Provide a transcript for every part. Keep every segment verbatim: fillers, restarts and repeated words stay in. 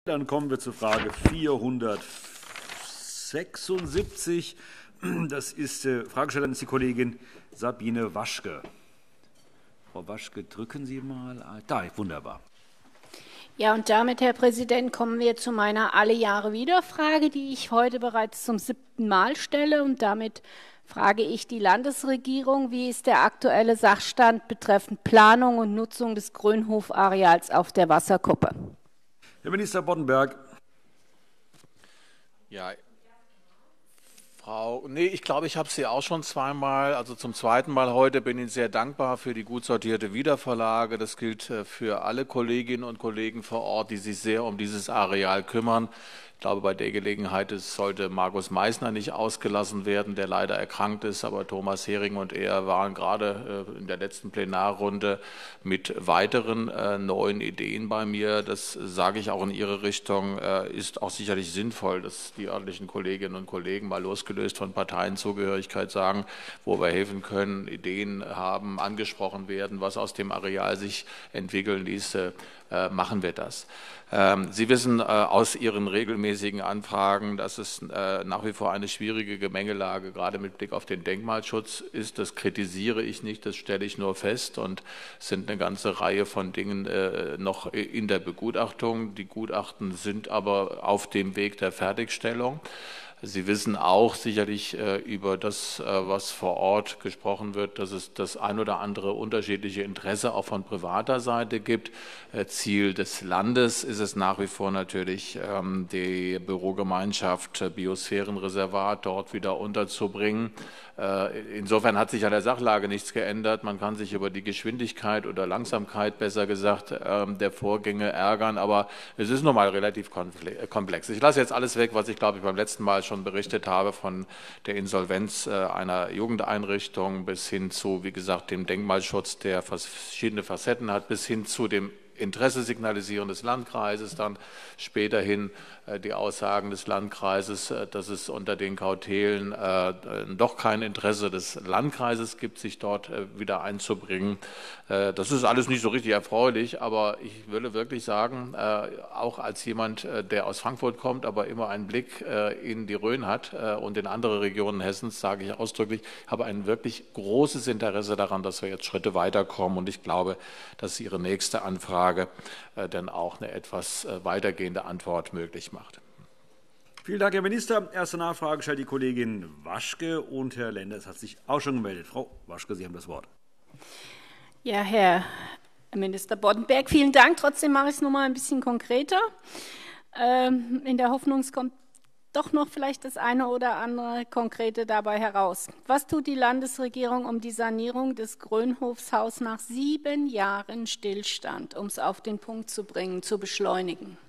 Dann kommen wir zur Frage vierhundertsechsundsiebzig. Das ist, äh, Fragestellerin ist die Kollegin Sabine Waschke. Frau Waschke, drücken Sie mal. Da, wunderbar. Ja, und damit, Herr Präsident, kommen wir zu meiner Alle-Jahre-Wieder-Frage, die ich heute bereits zum siebten Mal stelle. Und damit frage ich die Landesregierung, wie ist der aktuelle Sachstand betreffend Planung und Nutzung des Grünhof-Areals auf der Wasserkuppe? Herr Minister Boddenberg. Ja, Frau, nee, ich glaube, ich habe Sie auch schon zweimal, also zum zweiten Mal heute, bin Ihnen sehr dankbar für die gut sortierte Wiedervorlage. Das gilt für alle Kolleginnen und Kollegen vor Ort, die sich sehr um dieses Areal kümmern. Ich glaube, bei der Gelegenheit sollte Markus Meissner nicht ausgelassen werden, der leider erkrankt ist. Aber Thomas Hering und er waren gerade in der letzten Plenarrunde mit weiteren äh, neuen Ideen bei mir. Das sage ich auch in Ihre Richtung, äh, ist auch sicherlich sinnvoll, dass die örtlichen Kolleginnen und Kollegen mal losgelöst von Parteienzugehörigkeit sagen, wo wir helfen können, Ideen haben, angesprochen werden, was aus dem Areal sich entwickeln ließe. Äh, machen wir das. Ähm, Sie wissen äh, aus Ihren regelmäßigen Anfragen, dass es äh, nach wie vor eine schwierige Gemengelage gerade mit Blick auf den Denkmalschutz ist. Das kritisiere ich nicht, das stelle ich nur fest, und es sind eine ganze Reihe von Dingen äh, noch in der Begutachtung. Die Gutachten sind aber auf dem Weg der Fertigstellung. Sie wissen auch sicherlich äh, über das, äh, was vor Ort gesprochen wird, dass es das ein oder andere unterschiedliche Interesse auch von privater Seite gibt. Äh, Ziel des Landes ist es nach wie vor natürlich, ähm, die Bürogemeinschaft äh, Biosphärenreservat dort wieder unterzubringen. Äh, insofern hat sich an der Sachlage nichts geändert. Man kann sich über die Geschwindigkeit oder Langsamkeit, besser gesagt, äh, der Vorgänge ärgern, aber es ist nun mal relativ komplex. Ich lasse jetzt alles weg, was ich, glaube ich, beim letzten Mal schon berichtet habe, von der Insolvenz einer Jugendeinrichtung bis hin zu, wie gesagt, dem Denkmalschutz, der verschiedene Facetten hat, bis hin zu dem Interesse signalisieren des Landkreises, dann späterhin äh, die Aussagen des Landkreises, äh, dass es unter den Kautelen äh, doch kein Interesse des Landkreises gibt, sich dort äh, wieder einzubringen. Äh, das ist alles nicht so richtig erfreulich, aber ich würde wirklich sagen, äh, auch als jemand, äh, der aus Frankfurt kommt, aber immer einen Blick äh, in die Rhön hat äh, und in andere Regionen Hessens, sage ich ausdrücklich, habe ein wirklich großes Interesse daran, dass wir jetzt Schritte weiterkommen, und ich glaube, dass Ihre nächste Anfrage dann auch eine etwas weitergehende Antwort möglich macht. Vielen Dank, Herr Minister. Erste Nachfrage stellt die Kollegin Waschke, und Herr Lenders hat sich auch schon gemeldet. Frau Waschke, Sie haben das Wort. Ja, Herr Minister Boddenberg, vielen Dank. Trotzdem mache ich es noch mal ein bisschen konkreter. Ähm, in der Hoffnung, es kommt doch noch vielleicht das eine oder andere Konkrete dabei heraus. Was tut die Landesregierung, um die Sanierung des Grönhofshaus nach sieben Jahren Stillstand, um es auf den Punkt zu bringen, zu beschleunigen?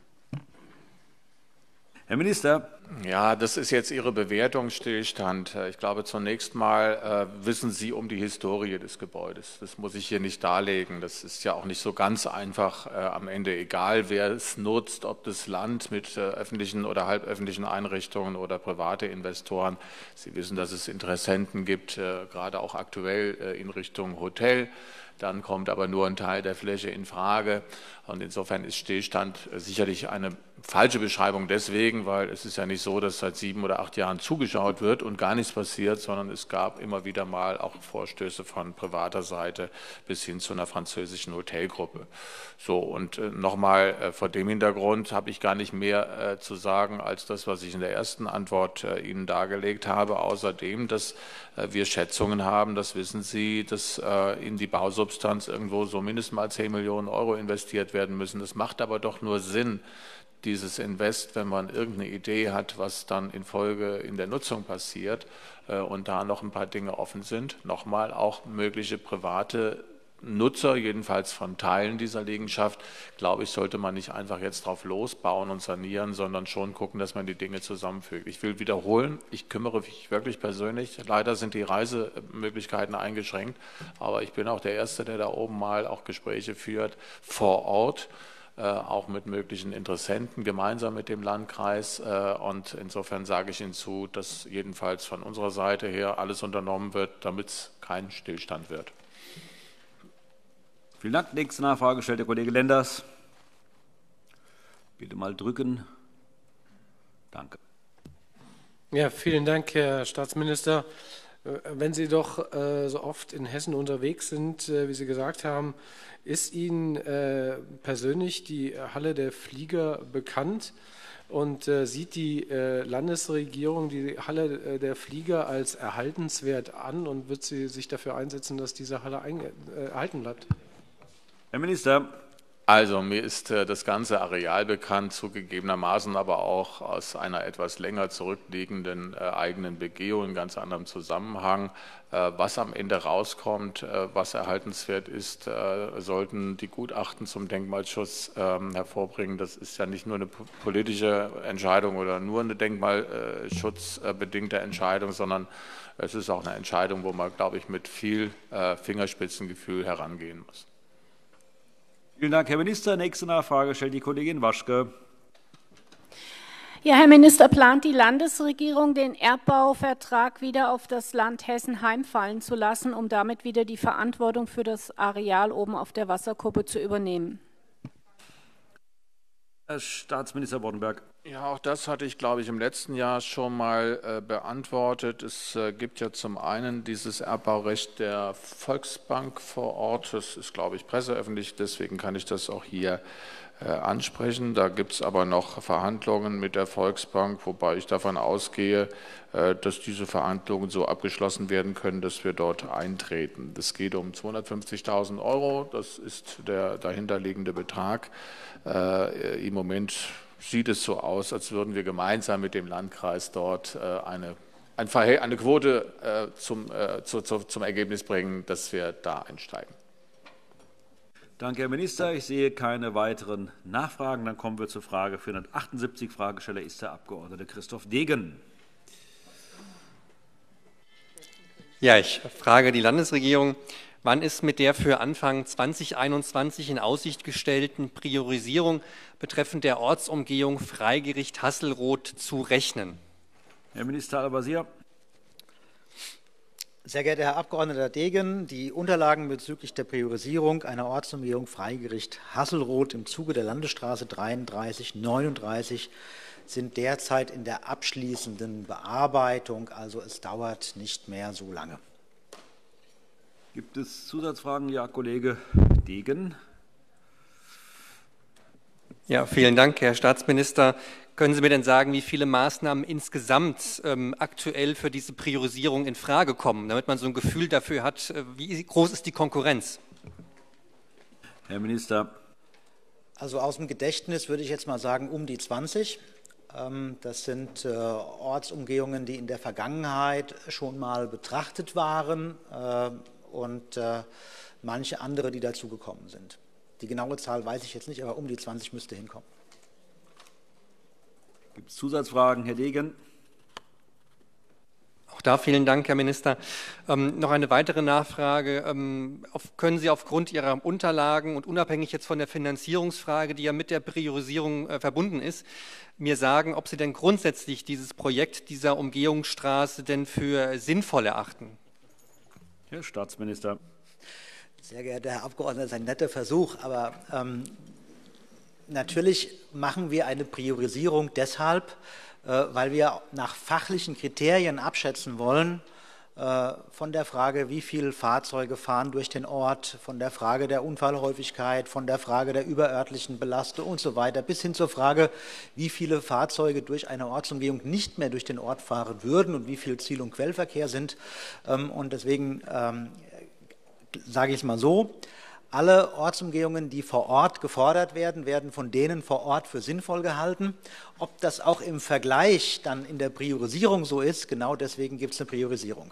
Herr Minister. Ja, das ist jetzt Ihre Bewertung, Stillstand. Ich glaube, zunächst mal äh, wissen Sie um die Historie des Gebäudes. Das muss ich hier nicht darlegen. Das ist ja auch nicht so ganz einfach äh, am Ende, egal wer es nutzt, ob das Land mit äh, öffentlichen oder halböffentlichen Einrichtungen oder private Investoren. Sie wissen, dass es Interessenten gibt, äh, gerade auch aktuell äh, in Richtung Hotel. Dann kommt aber nur ein Teil der Fläche in Frage. Und insofern ist Stillstand sicherlich eine falsche Beschreibung deswegen, weil es ist ja nicht so, dass seit sieben oder acht Jahren zugeschaut wird und gar nichts passiert, sondern es gab immer wieder mal auch Vorstöße von privater Seite bis hin zu einer französischen Hotelgruppe. So, und äh, nochmal äh, vor dem Hintergrund habe ich gar nicht mehr äh, zu sagen als das, was ich in der ersten Antwort äh, Ihnen dargelegt habe. Außerdem, dass äh, wir Schätzungen haben, das wissen Sie, dass äh, in die Bausubstanz irgendwo so mindestens mal zehn Millionen Euro investiert werden müssen. Das macht aber doch nur Sinn, dieses Invest, wenn man irgendeine Idee hat, was dann in Folge in der Nutzung passiert äh, und da noch ein paar Dinge offen sind. Nochmal, auch mögliche private Nutzer, jedenfalls von Teilen dieser Liegenschaft, glaube ich, sollte man nicht einfach jetzt drauf losbauen und sanieren, sondern schon gucken, dass man die Dinge zusammenfügt. Ich will wiederholen, ich kümmere mich wirklich persönlich. Leider sind die Reisemöglichkeiten eingeschränkt, aber ich bin auch der Erste, der da oben mal auch Gespräche führt vor Ort, auch mit möglichen Interessenten, gemeinsam mit dem Landkreis. Und insofern sage ich Ihnen zu, dass jedenfalls von unserer Seite her alles unternommen wird, damit es kein Stillstand wird. Vielen Dank. Nächste Nachfrage stellt der Kollege Lenders. Bitte mal drücken. Danke. Ja, vielen Dank, Herr Staatsminister. Wenn Sie doch äh, so oft in Hessen unterwegs sind, äh, wie Sie gesagt haben, ist Ihnen äh, persönlich die Halle der Flieger bekannt und äh, sieht die äh, Landesregierung die Halle äh, der Flieger als erhaltenswert an und wird sie sich dafür einsetzen, dass diese Halle ein, äh, erhalten bleibt? Herr Minister. Also mir ist äh, das ganze Areal bekannt, zugegebenermaßen aber auch aus einer etwas länger zurückliegenden äh, eigenen Begehung in ganz anderem Zusammenhang. Äh, was am Ende rauskommt, äh, was erhaltenswert ist, äh, sollten die Gutachten zum Denkmalschutz äh, hervorbringen. Das ist ja nicht nur eine politische Entscheidung oder nur eine denkmalschutzbedingte Entscheidung, sondern es ist auch eine Entscheidung, wo man, glaube ich, mit viel äh, Fingerspitzengefühl herangehen muss. Vielen Dank, Herr Minister. Nächste Nachfrage stellt die Kollegin Waschke. Ja, Herr Minister, plant die Landesregierung, den Erbbauvertrag wieder auf das Land Hessen heimfallen zu lassen, um damit wieder die Verantwortung für das Areal oben auf der Wasserkuppe zu übernehmen? Herr Staatsminister Boddenberg. Ja, auch das hatte ich, glaube ich, im letzten Jahr schon mal äh, beantwortet. Es äh, gibt ja zum einen dieses Erbbaurecht der Volksbank vor Ort. Das ist, glaube ich, presseöffentlich, deswegen kann ich das auch hier äh, ansprechen. Da gibt es aber noch Verhandlungen mit der Volksbank, wobei ich davon ausgehe, äh, dass diese Verhandlungen so abgeschlossen werden können, dass wir dort eintreten. Es geht um zweihundertfünfzigtausend Euro, das ist der dahinterliegende Betrag. Äh, Im Moment sieht es so aus, als würden wir gemeinsam mit dem Landkreis dort eine, eine Quote zum, zu, zu, zum Ergebnis bringen, dass wir da einsteigen. Danke, Herr Minister. Ich sehe keine weiteren Nachfragen. Dann kommen wir zur Frage vierhundertachtundsiebzig. Fragesteller ist der Abgeordnete Christoph Degen. Ja, ich frage die Landesregierung. Wann ist mit der für Anfang zweitausendeinundzwanzig in Aussicht gestellten Priorisierung betreffend der Ortsumgehung Freigericht Hasselroth zu rechnen? Herr Minister Al-Wazir. Sehr geehrter Herr Abgeordneter Degen, die Unterlagen bezüglich der Priorisierung einer Ortsumgehung Freigericht Hasselroth im Zuge der Landesstraße dreiunddreißig neununddreißig sind derzeit in der abschließenden Bearbeitung, also es dauert nicht mehr so lange. Gibt es Zusatzfragen? Ja, Kollege Degen. Ja, vielen Dank, Herr Staatsminister. Können Sie mir denn sagen, wie viele Maßnahmen insgesamt ähm, aktuell für diese Priorisierung in Frage kommen, damit man so ein Gefühl dafür hat, äh, wie groß ist die Konkurrenz? Herr Minister. Also aus dem Gedächtnis würde ich jetzt mal sagen, um die zwanzig. Das sind Ortsumgehungen, die in der Vergangenheit schon mal betrachtet waren und manche andere, die dazugekommen sind. Die genaue Zahl weiß ich jetzt nicht, aber um die zwanzig müsste hinkommen. Gibt es Zusatzfragen, Herr Degen? Auch da vielen Dank, Herr Minister. Ähm, noch eine weitere Nachfrage. Ähm, auf, können Sie aufgrund Ihrer Unterlagen und unabhängig jetzt von der Finanzierungsfrage, die ja mit der Priorisierung äh, verbunden ist, mir sagen, ob Sie denn grundsätzlich dieses Projekt dieser Umgehungsstraße denn für sinnvoll erachten? Herr Staatsminister. Sehr geehrter Herr Abgeordneter, das ist ein netter Versuch, aber ähm, natürlich machen wir eine Priorisierung deshalb, weil wir nach fachlichen Kriterien abschätzen wollen, von der Frage, wie viele Fahrzeuge fahren durch den Ort, von der Frage der Unfallhäufigkeit, von der Frage der überörtlichen Belastung und so weiter, bis hin zur Frage, wie viele Fahrzeuge durch eine Ortsumgehung nicht mehr durch den Ort fahren würden und wie viel Ziel- und Quellverkehr sind. Und deswegen ähm, sage ich es mal so, alle Ortsumgehungen, die vor Ort gefordert werden, werden von denen vor Ort für sinnvoll gehalten. Ob das auch im Vergleich dann in der Priorisierung so ist, genau deswegen gibt es eine Priorisierung.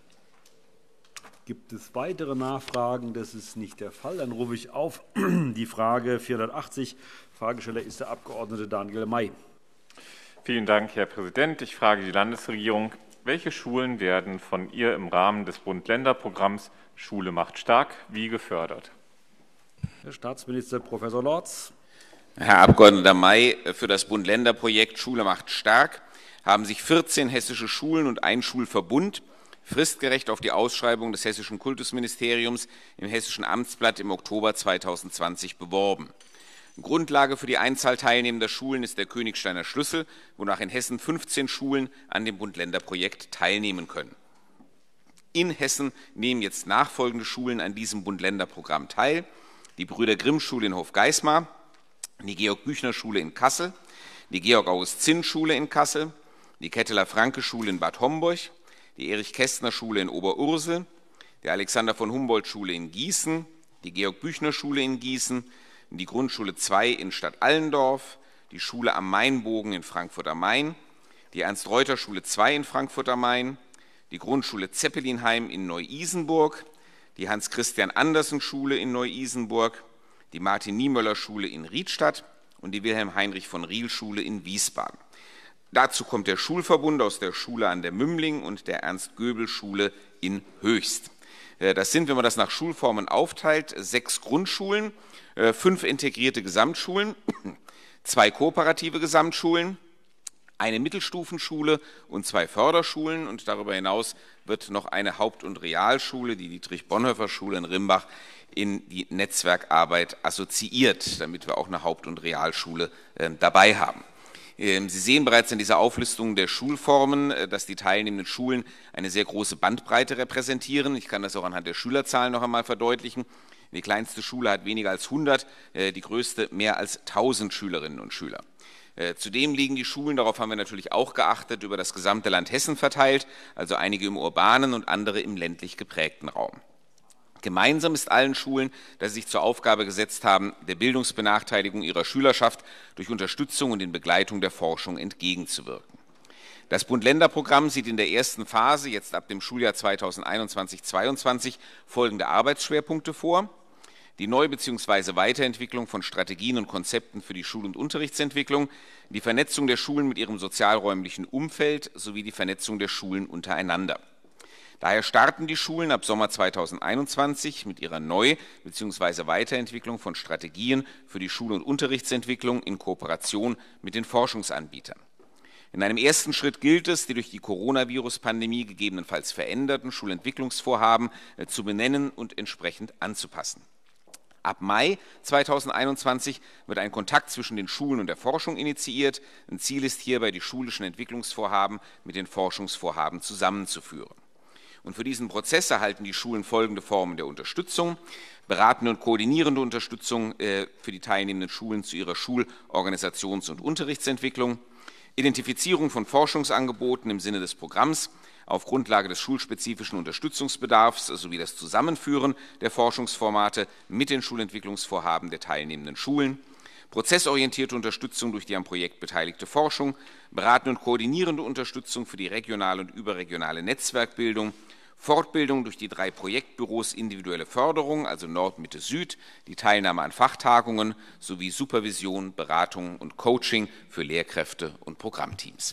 Gibt es weitere Nachfragen? Das ist nicht der Fall. Dann rufe ich auf die Frage vierhundertachtzig. Fragesteller ist der Abgeordnete Daniel May. Vielen Dank, Herr Präsident. Ich frage die Landesregierung, welche Schulen werden von ihr im Rahmen des Bund-Länder-Programms Schule macht stark wie gefördert? Herr Staatsminister Professor Lorz. Herr Abgeordneter May, für das Bund-Länder-Projekt Schule macht stark haben sich vierzehn hessische Schulen und ein Schulverbund fristgerecht auf die Ausschreibung des Hessischen Kultusministeriums im Hessischen Amtsblatt im Oktober zweitausendzwanzig beworben. Grundlage für die Einzahl teilnehmender Schulen ist der Königsteiner Schlüssel, wonach in Hessen fünfzehn Schulen an dem Bund-Länder-Projekt teilnehmen können. In Hessen nehmen jetzt nachfolgende Schulen an diesem Bund-Länder-Programm teil: die Brüder-Grimm-Schule in Hofgeismar, die Georg-Büchner-Schule in Kassel, die Georg-August-Zinn-Schule in Kassel, die Ketteler-Franke-Schule in Bad Homburg, die Erich-Kästner-Schule in Oberursel, die Alexander-von-Humboldt-Schule in Gießen, die Georg-Büchner-Schule in Gießen, die Grundschule zwei in Stadt-Allendorf, die Schule am Mainbogen in Frankfurt am Main, die Ernst-Reuter-Schule zwei in Frankfurt am Main, die Grundschule Zeppelinheim in Neu-Isenburg, die Hans-Christian-Andersen-Schule in Neu-Isenburg, die Martin-Niemöller-Schule in Riedstadt und die Wilhelm-Heinrich-von-Riel-Schule in Wiesbaden. Dazu kommt der Schulverbund aus der Schule an der Mümling und der Ernst-Göbel-Schule in Höchst. Das sind, wenn man das nach Schulformen aufteilt, sechs Grundschulen, fünf integrierte Gesamtschulen, zwei kooperative Gesamtschulen, eine Mittelstufenschule und zwei Förderschulen, und darüber hinaus wird noch eine Haupt- und Realschule, die Dietrich-Bonhoeffer-Schule in Rimbach, in die Netzwerkarbeit assoziiert, damit wir auch eine Haupt- und Realschule äh, dabei haben. Ähm, Sie sehen bereits in dieser Auflistung der Schulformen, äh, dass die teilnehmenden Schulen eine sehr große Bandbreite repräsentieren. Ich kann das auch anhand der Schülerzahlen noch einmal verdeutlichen. Die kleinste Schule hat weniger als hundert, äh, die größte mehr als tausend Schülerinnen und Schüler. Zudem liegen die Schulen, darauf haben wir natürlich auch geachtet, über das gesamte Land Hessen verteilt, also einige im urbanen und andere im ländlich geprägten Raum. Gemeinsam ist allen Schulen, dass sie sich zur Aufgabe gesetzt haben, der Bildungsbenachteiligung ihrer Schülerschaft durch Unterstützung und in Begleitung der Forschung entgegenzuwirken. Das Bund-Länder-Programm sieht in der ersten Phase, jetzt ab dem Schuljahr zweitausendeinundzwanzig zweiundzwanzig, folgende Arbeitsschwerpunkte vor: die Neu- bzw. Weiterentwicklung von Strategien und Konzepten für die Schul- und Unterrichtsentwicklung, die Vernetzung der Schulen mit ihrem sozialräumlichen Umfeld sowie die Vernetzung der Schulen untereinander. Daher starten die Schulen ab Sommer zweitausendeinundzwanzig mit ihrer Neu- bzw. Weiterentwicklung von Strategien für die Schul- und Unterrichtsentwicklung in Kooperation mit den Forschungsanbietern. In einem ersten Schritt gilt es, die durch die Coronavirus-Pandemie gegebenenfalls veränderten Schulentwicklungsvorhaben zu benennen und entsprechend anzupassen. Ab Mai zweitausendeinundzwanzig wird ein Kontakt zwischen den Schulen und der Forschung initiiert. Ein Ziel ist hierbei, die schulischen Entwicklungsvorhaben mit den Forschungsvorhaben zusammenzuführen. Und für diesen Prozess erhalten die Schulen folgende Formen der Unterstützung: beratende und koordinierende Unterstützung äh, für die teilnehmenden Schulen zu ihrer Schul-, Organisations- und Unterrichtsentwicklung, Identifizierung von Forschungsangeboten im Sinne des Programms auf Grundlage des schulspezifischen Unterstützungsbedarfs sowie das Zusammenführen der Forschungsformate mit den Schulentwicklungsvorhaben der teilnehmenden Schulen, prozessorientierte Unterstützung durch die am Projekt beteiligte Forschung, beratende und koordinierende Unterstützung für die regionale und überregionale Netzwerkbildung, Fortbildung durch die drei Projektbüros individuelle Förderung, also Nord, Mitte, Süd, die Teilnahme an Fachtagungen sowie Supervision, Beratung und Coaching für Lehrkräfte und Programmteams.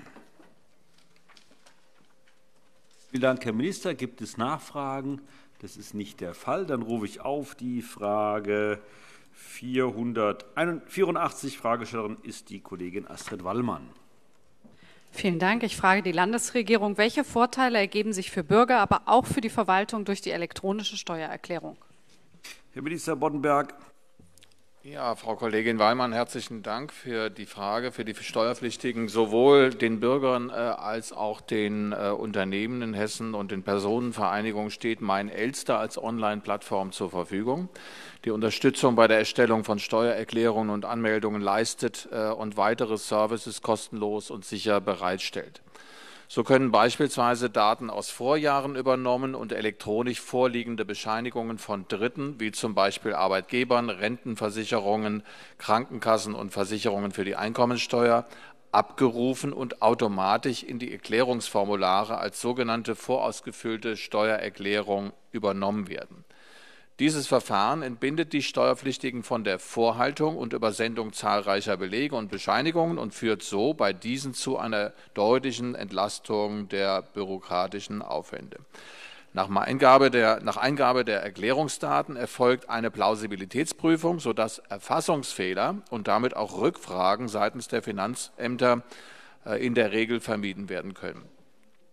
Vielen Dank, Herr Minister. Gibt es Nachfragen? Das ist nicht der Fall. Dann rufe ich auf die Frage vierhundertvierundachtzig. Fragestellerin ist die Kollegin Astrid Wallmann. Vielen Dank. Ich frage die Landesregierung, welche Vorteile ergeben sich für Bürger, aber auch für die Verwaltung durch die elektronische Steuererklärung? Herr Minister Boddenberg. Ja, Frau Kollegin Wallmann, herzlichen Dank für die Frage, für die Steuerpflichtigen, sowohl den Bürgern äh, als auch den äh, Unternehmen in Hessen und den Personenvereinigungen steht Mein Elster als Online-Plattform zur Verfügung, die Unterstützung bei der Erstellung von Steuererklärungen und Anmeldungen leistet äh, und weitere Services kostenlos und sicher bereitstellt. So können beispielsweise Daten aus Vorjahren übernommen und elektronisch vorliegende Bescheinigungen von Dritten, wie zum Beispiel Arbeitgebern, Rentenversicherungen, Krankenkassen und Versicherungen für die Einkommensteuer, abgerufen und automatisch in die Erklärungsformulare als sogenannte vorausgefüllte Steuererklärung übernommen werden. Dieses Verfahren entbindet die Steuerpflichtigen von der Vorhaltung und Übersendung zahlreicher Belege und Bescheinigungen und führt so bei diesen zu einer deutlichen Entlastung der bürokratischen Aufwände. Nach Eingabe der, nach Eingabe der Erklärungsdaten erfolgt eine Plausibilitätsprüfung, sodass Erfassungsfehler und damit auch Rückfragen seitens der Finanzämter in der Regel vermieden werden können.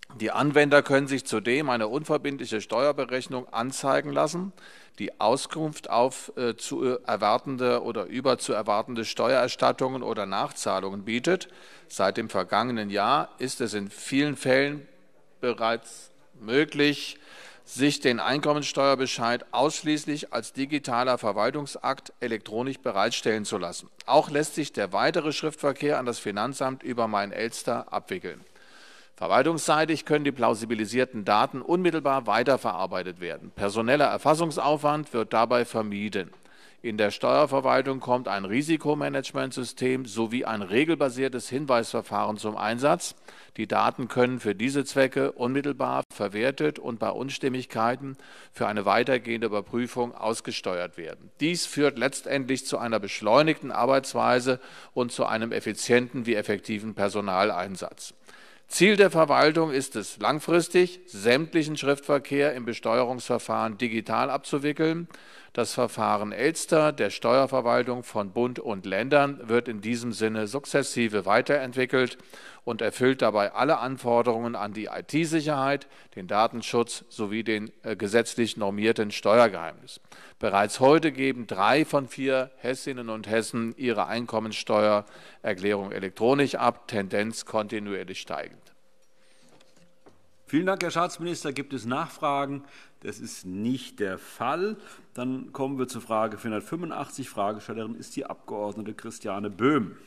Die Anwender können sich zudem eine unverbindliche Steuerberechnung anzeigen lassen, die Auskunft auf äh, zu erwartende oder über zu erwartende Steuererstattungen oder Nachzahlungen bietet. Seit dem vergangenen Jahr ist es in vielen Fällen bereits möglich, sich den Einkommensteuerbescheid ausschließlich als digitaler Verwaltungsakt elektronisch bereitstellen zu lassen. Auch lässt sich der weitere Schriftverkehr an das Finanzamt über Mein Elster abwickeln. Verwaltungsseitig können die plausibilisierten Daten unmittelbar weiterverarbeitet werden. Personeller Erfassungsaufwand wird dabei vermieden. In der Steuerverwaltung kommt ein Risikomanagementsystem sowie ein regelbasiertes Hinweisverfahren zum Einsatz. Die Daten können für diese Zwecke unmittelbar verwertet und bei Unstimmigkeiten für eine weitergehende Überprüfung ausgesteuert werden. Dies führt letztendlich zu einer beschleunigten Arbeitsweise und zu einem effizienten wie effektiven Personaleinsatz. Ziel der Verwaltung ist es, langfristig sämtlichen Schriftverkehr im Besteuerungsverfahren digital abzuwickeln. Das Verfahren Elster der Steuerverwaltung von Bund und Ländern wird in diesem Sinne sukzessive weiterentwickelt und erfüllt dabei alle Anforderungen an die I T-Sicherheit, den Datenschutz sowie den äh, gesetzlich normierten Steuergeheimnis. Bereits heute geben drei von vier Hessinnen und Hessen ihre Einkommensteuererklärung elektronisch ab, Tendenz kontinuierlich steigend. Vielen Dank, Herr Staatsminister. Gibt es Nachfragen? Das ist nicht der Fall. Dann kommen wir zur Frage vierhundertfünfundachtzig. Fragestellerin ist die Abgeordnete Christiane Böhm.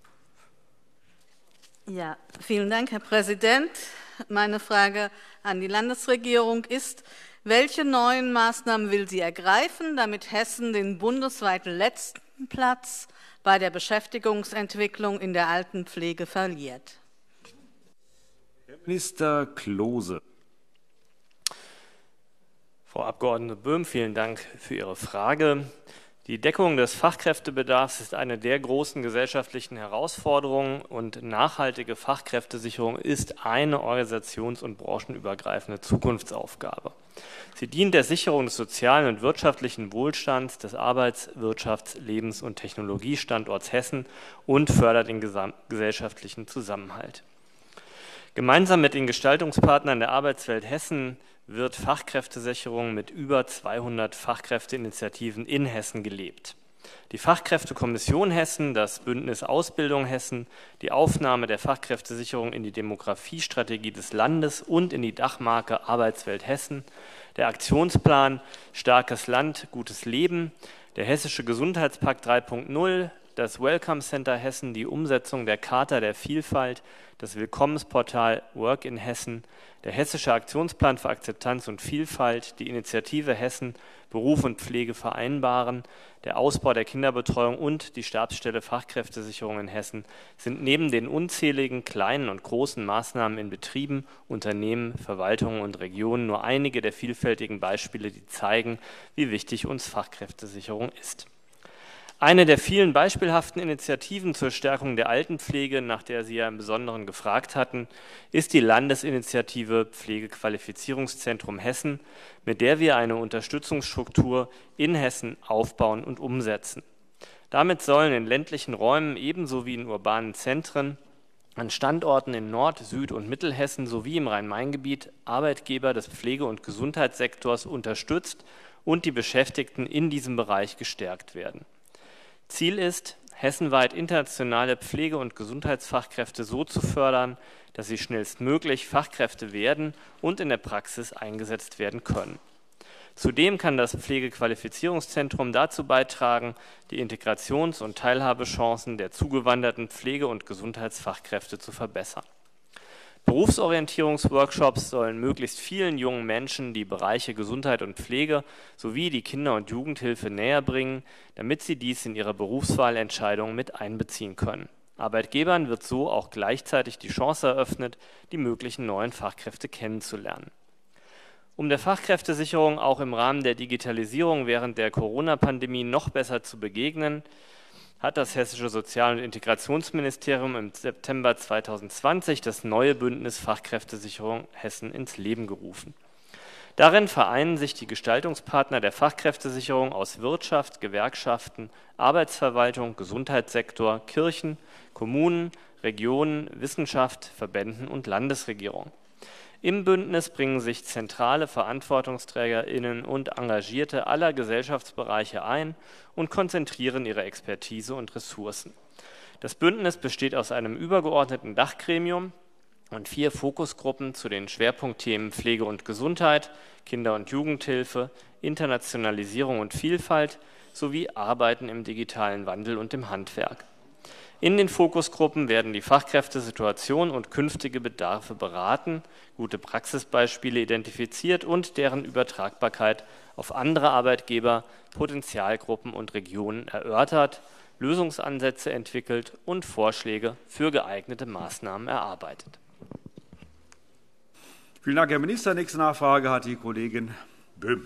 Ja, vielen Dank, Herr Präsident. Meine Frage an die Landesregierung ist, welche neuen Maßnahmen will sie ergreifen, damit Hessen den bundesweit letzten Platz bei der Beschäftigungsentwicklung in der Altenpflege verliert? Herr Minister Klose. Frau Abgeordnete Böhm, vielen Dank für Ihre Frage. Die Deckung des Fachkräftebedarfs ist eine der großen gesellschaftlichen Herausforderungen und nachhaltige Fachkräftesicherung ist eine organisations- und branchenübergreifende Zukunftsaufgabe. Sie dient der Sicherung des sozialen und wirtschaftlichen Wohlstands des Arbeits-, Wirtschafts-, Lebens- und Technologiestandorts Hessen und fördert den gesellschaftlichen Zusammenhalt. Gemeinsam mit den Gestaltungspartnern der Arbeitswelt Hessen wird Fachkräftesicherung mit über zweihundert Fachkräfteinitiativen in Hessen gelebt. Die Fachkräftekommission Hessen, das Bündnis Ausbildung Hessen, die Aufnahme der Fachkräftesicherung in die Demografiestrategie des Landes und in die Dachmarke Arbeitswelt Hessen, der Aktionsplan Starkes Land, gutes Leben, der Hessische Gesundheitspakt drei Punkt null, das Welcome Center Hessen, die Umsetzung der Charta der Vielfalt, das Willkommensportal Work in Hessen, der Hessische Aktionsplan für Akzeptanz und Vielfalt, die Initiative Hessen Beruf und Pflege vereinbaren, der Ausbau der Kinderbetreuung und die Stabsstelle Fachkräftesicherung in Hessen sind neben den unzähligen kleinen und großen Maßnahmen in Betrieben, Unternehmen, Verwaltungen und Regionen nur einige der vielfältigen Beispiele, die zeigen, wie wichtig uns Fachkräftesicherung ist. Eine der vielen beispielhaften Initiativen zur Stärkung der Altenpflege, nach der Sie ja im Besonderen gefragt hatten, ist die Landesinitiative Pflegequalifizierungszentrum Hessen, mit der wir eine Unterstützungsstruktur in Hessen aufbauen und umsetzen. Damit sollen in ländlichen Räumen ebenso wie in urbanen Zentren an Standorten in Nord-, Süd- und Mittelhessen sowie im Rhein-Main-Gebiet Arbeitgeber des Pflege- und Gesundheitssektors unterstützt und die Beschäftigten in diesem Bereich gestärkt werden. Ziel ist, hessenweit internationale Pflege- und Gesundheitsfachkräfte so zu fördern, dass sie schnellstmöglich Fachkräfte werden und in der Praxis eingesetzt werden können. Zudem kann das Pflegequalifizierungszentrum dazu beitragen, die Integrations- und Teilhabechancen der zugewanderten Pflege- und Gesundheitsfachkräfte zu verbessern. Berufsorientierungsworkshops sollen möglichst vielen jungen Menschen die Bereiche Gesundheit und Pflege sowie die Kinder- und Jugendhilfe näher bringen, damit sie dies in ihre Berufswahlentscheidungen mit einbeziehen können. Arbeitgebern wird so auch gleichzeitig die Chance eröffnet, die möglichen neuen Fachkräfte kennenzulernen. Um der Fachkräftesicherung auch im Rahmen der Digitalisierung während der Corona-Pandemie noch besser zu begegnen, hat das Hessische Sozial- und Integrationsministerium im September zweitausendzwanzig das neue Bündnis Fachkräftesicherung Hessen ins Leben gerufen. Darin vereinen sich die Gestaltungspartner der Fachkräftesicherung aus Wirtschaft, Gewerkschaften, Arbeitsverwaltung, Gesundheitssektor, Kirchen, Kommunen, Regionen, Wissenschaft, Verbänden und Landesregierung. Im Bündnis bringen sich zentrale VerantwortungsträgerInnen und Engagierte aller Gesellschaftsbereiche ein und konzentrieren ihre Expertise und Ressourcen. Das Bündnis besteht aus einem übergeordneten Dachgremium und vier Fokusgruppen zu den Schwerpunktthemen Pflege und Gesundheit, Kinder- und Jugendhilfe, Internationalisierung und Vielfalt sowie Arbeiten im digitalen Wandel und im Handwerk. In den Fokusgruppen werden die Fachkräftesituation und künftige Bedarfe beraten, gute Praxisbeispiele identifiziert und deren Übertragbarkeit auf andere Arbeitgeber, Potenzialgruppen und Regionen erörtert, Lösungsansätze entwickelt und Vorschläge für geeignete Maßnahmen erarbeitet. Vielen Dank, Herr Minister. Nächste Nachfrage hat die Kollegin Böhm.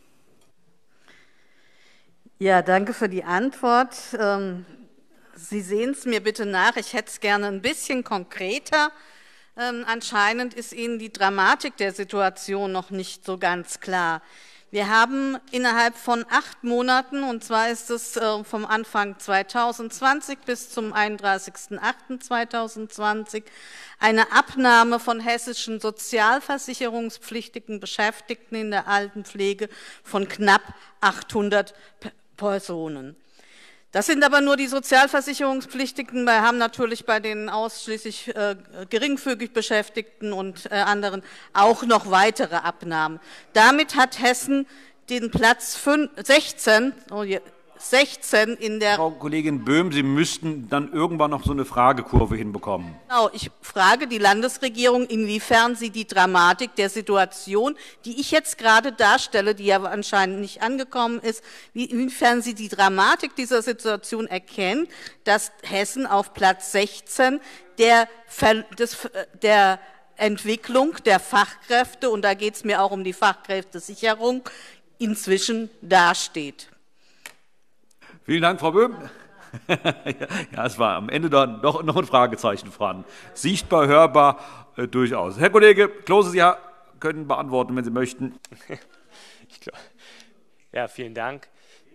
Ja, danke für die Antwort. Sie sehen es mir bitte nach, ich hätte es gerne ein bisschen konkreter. Ähm, anscheinend ist Ihnen die Dramatik der Situation noch nicht so ganz klar. Wir haben innerhalb von acht Monaten, und zwar ist es äh, vom Anfang zweitausendzwanzig bis zum einunddreißigsten achten zweitausendzwanzig, eine Abnahme von hessischen sozialversicherungspflichtigen Beschäftigten in der Altenpflege von knapp achthundert Personen. Das sind aber nur die Sozialversicherungspflichtigen. Wir haben natürlich bei den ausschließlich äh, geringfügig Beschäftigten und äh, anderen auch noch weitere Abnahmen. Damit hat Hessen den Platz sechzehn, oh, sechzehn in der... Frau Kollegin Böhm, Sie müssten dann irgendwann noch so eine Fragekurve hinbekommen. Genau, ich frage die Landesregierung, inwiefern sie die Dramatik der Situation, die ich jetzt gerade darstelle, die ja anscheinend nicht angekommen ist, inwiefern sie die Dramatik dieser Situation erkennt, dass Hessen auf Platz sechzehn der, des, der Entwicklung der Fachkräfte, und da geht es mir auch um die Fachkräftesicherung, inzwischen dasteht. Vielen Dank, Frau Böhm. Ja, es war am Ende dann doch noch ein Fragezeichen vorhanden. Sichtbar, hörbar, äh, durchaus. Herr Kollege Klose, Sie können beantworten, wenn Sie möchten. Ich glaub, ja, vielen Dank.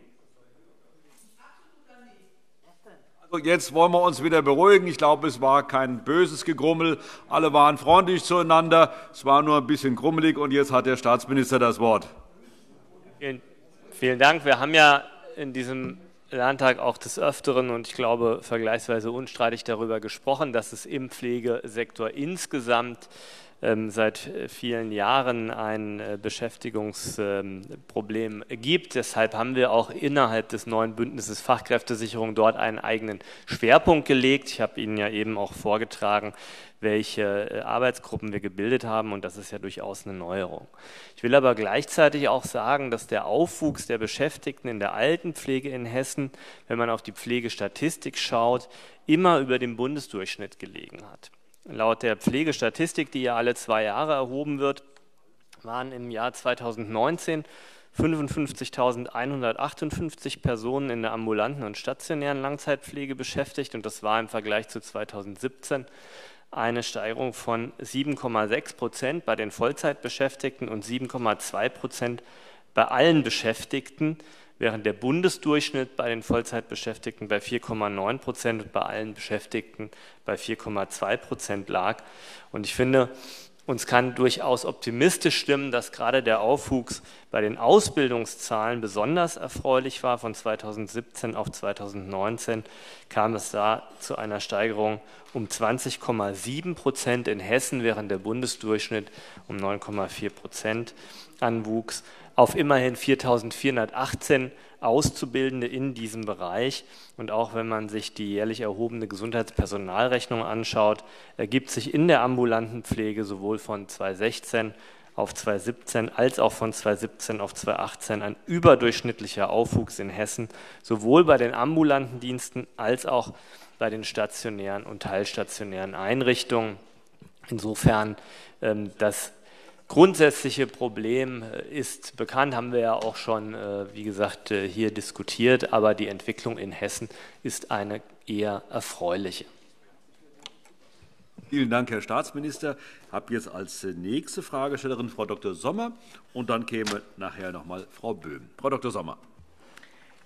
Also jetzt wollen wir uns wieder beruhigen. Ich glaube, es war kein böses Gegrummel. Alle waren freundlich zueinander. Es war nur ein bisschen grummelig. Und jetzt hat der Staatsminister das Wort. Vielen, vielen Dank. Wir haben ja in diesem Landtag auch des Öfteren und ich glaube vergleichsweise unstreitig darüber gesprochen, dass es im Pflegesektor insgesamt ähm, seit vielen Jahren ein äh, Beschäftigungsproblem ähm, gibt. Deshalb haben wir auch innerhalb des neuen Bündnisses Fachkräftesicherung dort einen eigenen Schwerpunkt gelegt. Ich habe Ihnen ja eben auch vorgetragen, welche äh, Arbeitsgruppen wir gebildet haben, und das ist ja durchaus eine Neuerung. Ich will aber gleichzeitig auch sagen, dass der Aufwuchs der Beschäftigten in der Altenpflege in Hessen, wenn man auf die Pflegestatistik schaut, immer über dem Bundesdurchschnitt gelegen hat. Laut der Pflegestatistik, die ja alle zwei Jahre erhoben wird, waren im Jahr zweitausendneunzehn fünfundfünfzigtausendeinhundertachtundfünfzig Personen in der ambulanten und stationären Langzeitpflege beschäftigt, und das war im Vergleich zu zweitausendsiebzehn eine Steigerung von sieben Komma sechs Prozent bei den Vollzeitbeschäftigten und sieben Komma zwei Prozent bei allen Beschäftigten, während der Bundesdurchschnitt bei den Vollzeitbeschäftigten bei vier Komma neun Prozent und bei allen Beschäftigten bei vier Komma zwei Prozent lag. Und ich finde, uns kann durchaus optimistisch stimmen, dass gerade der Aufwuchs bei den Ausbildungszahlen besonders erfreulich war. Von zweitausendsiebzehn auf zweitausendneunzehn kam es da zu einer Steigerung um zwanzig Komma sieben Prozent in Hessen, während der Bundesdurchschnitt um neun Komma vier Prozent anwuchs, auf immerhin viertausendvierhundertachtzehn Auszubildende in diesem Bereich. Und auch wenn man sich die jährlich erhobene Gesundheitspersonalrechnung anschaut, ergibt sich in der ambulanten Pflege sowohl von zweitausendsechzehn auf zweitausendsiebzehn als auch von zweitausendsiebzehn auf zweitausendachtzehn ein überdurchschnittlicher Aufwuchs in Hessen, sowohl bei den ambulanten Diensten als auch bei den stationären und teilstationären Einrichtungen. Insofern ähm, das grundsätzliche Problem ist bekannt, haben wir ja auch schon, wie gesagt, hier diskutiert, aber die Entwicklung in Hessen ist eine eher erfreuliche. Vielen Dank, Herr Staatsminister. Ich habe jetzt als nächste Fragestellerin Frau Doktor Sommer und dann käme nachher noch mal Frau Böhm. Frau Doktor Sommer.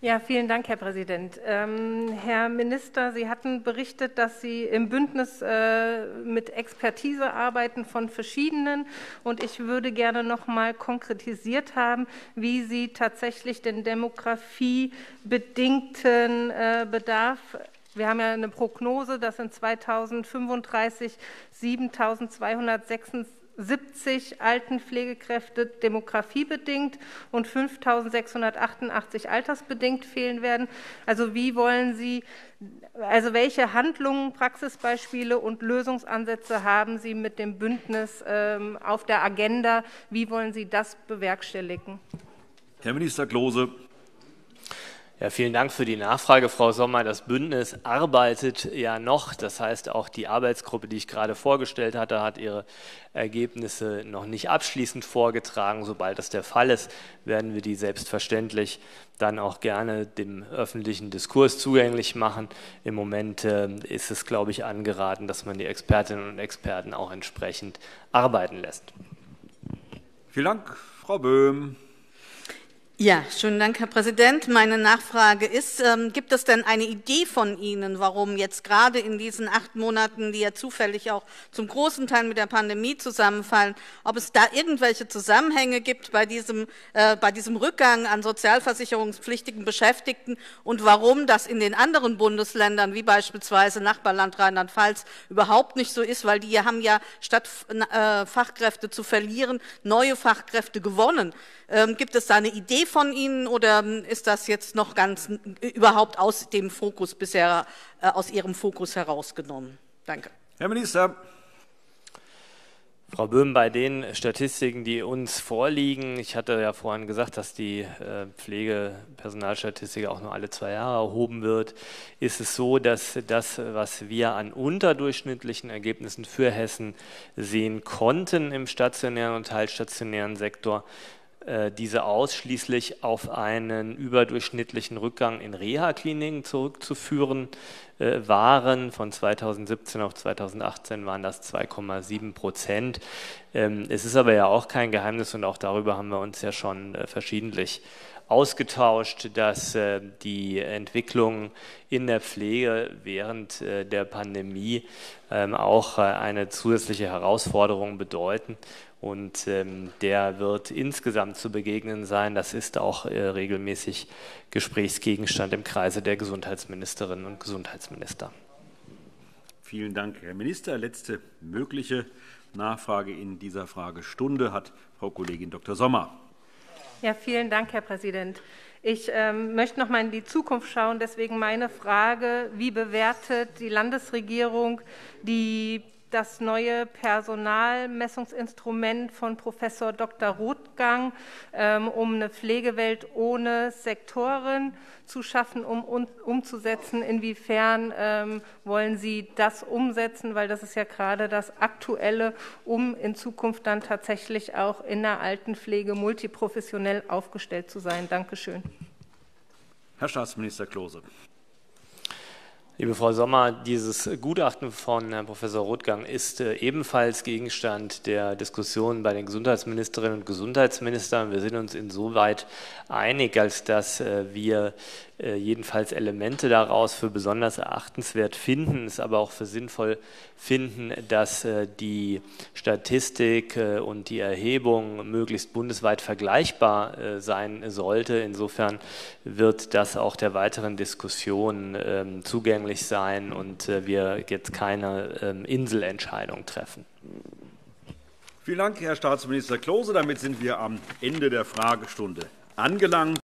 Ja, vielen Dank, Herr Präsident. Ähm, Herr Minister, Sie hatten berichtet, dass Sie im Bündnis äh, mit Expertise arbeiten von verschiedenen. Und ich würde gerne noch mal konkretisiert haben, wie Sie tatsächlich den demografiebedingten äh, Bedarf, wir haben ja eine Prognose, dass in zweitausendfünfunddreißig siebentausendzweihundertsechsundsiebzig Altenpflegekräfte demografiebedingt und fünftausendsechshundertachtundachtzig altersbedingt fehlen werden. Also wie wollen Sie, also welche Handlungen, Praxisbeispiele und Lösungsansätze haben Sie mit dem Bündnis ähm, auf der Agenda? Wie wollen Sie das bewerkstelligen? Herr Minister Klose. Ja, vielen Dank für die Nachfrage, Frau Sommer. Das Bündnis arbeitet ja noch. Das heißt, auch die Arbeitsgruppe, die ich gerade vorgestellt hatte, hat ihre Ergebnisse noch nicht abschließend vorgetragen. Sobald das der Fall ist, werden wir die selbstverständlich dann auch gerne dem öffentlichen Diskurs zugänglich machen. Im Moment äh, ist es, glaube ich, angeraten, dass man die Expertinnen und Experten auch entsprechend arbeiten lässt. Vielen Dank, Frau Böhm. Ja, schönen Dank, Herr Präsident. Meine Nachfrage ist, ähm, gibt es denn eine Idee von Ihnen, warum jetzt gerade in diesen acht Monaten, die ja zufällig auch zum großen Teil mit der Pandemie zusammenfallen, ob es da irgendwelche Zusammenhänge gibt bei diesem, äh, bei diesem Rückgang an sozialversicherungspflichtigen Beschäftigten und warum das in den anderen Bundesländern, wie beispielsweise Nachbarland Rheinland-Pfalz, überhaupt nicht so ist, weil die haben ja statt äh, Fachkräfte zu verlieren, neue Fachkräfte gewonnen. Ähm, gibt es da eine Idee von Ihnen oder ist das jetzt noch ganz überhaupt aus dem Fokus bisher, äh, aus Ihrem Fokus herausgenommen? Danke. Herr Minister. Frau Böhm, bei den Statistiken, die uns vorliegen, ich hatte ja vorhin gesagt, dass die äh, Pflegepersonalstatistik auch nur alle zwei Jahre erhoben wird, ist es so, dass das, was wir an unterdurchschnittlichen Ergebnissen für Hessen sehen konnten im stationären und teilstationären Sektor, diese ausschließlich auf einen überdurchschnittlichen Rückgang in Reha-Kliniken zurückzuführen äh, waren. Von zweitausendsiebzehn auf zweitausendachtzehn waren das zwei Komma sieben Prozent. Ähm, es ist aber ja auch kein Geheimnis und auch darüber haben wir uns ja schon äh, verschiedentlich ausgetauscht, dass äh, die Entwicklung in der Pflege während äh, der Pandemie ähm, auch äh, eine zusätzliche Herausforderung bedeuten. Und ähm, der wird insgesamt zu begegnen sein. Das ist auch äh, regelmäßig Gesprächsgegenstand im Kreise der Gesundheitsministerinnen und Gesundheitsminister. Vielen Dank, Herr Minister. Letzte mögliche Nachfrage in dieser Fragestunde hat Frau Kollegin Doktor Sommer. Ja, vielen Dank, Herr Präsident. Ich ähm, möchte noch mal in die Zukunft schauen. Deswegen meine Frage, wie bewertet die Landesregierung die das neue Personalmessungsinstrument von Professor Doktor Rothgang, ähm, um eine Pflegewelt ohne Sektoren zu schaffen, um, um umzusetzen. Inwiefern ähm, wollen Sie das umsetzen? Weil das ist ja gerade das Aktuelle, um in Zukunft dann tatsächlich auch in der Altenpflege multiprofessionell aufgestellt zu sein. Dankeschön. Herr Staatsminister Klose. Liebe Frau Sommer, dieses Gutachten von Herrn Professor Rothgang ist äh, ebenfalls Gegenstand der Diskussion bei den Gesundheitsministerinnen und Gesundheitsministern. Wir sind uns insoweit einig, als dass äh, wir äh, jedenfalls Elemente daraus für besonders erachtenswert finden, es aber auch für sinnvoll finden, dass äh, die Statistik äh, und die Erhebung möglichst bundesweit vergleichbar äh, sein sollte. Insofern wird das auch der weiteren Diskussion äh, zugänglich sein und äh, wir jetzt keine ähm, Inselentscheidung treffen. Vielen Dank, Herr Staatsminister Klose. Damit sind wir am Ende der Fragestunde angelangt.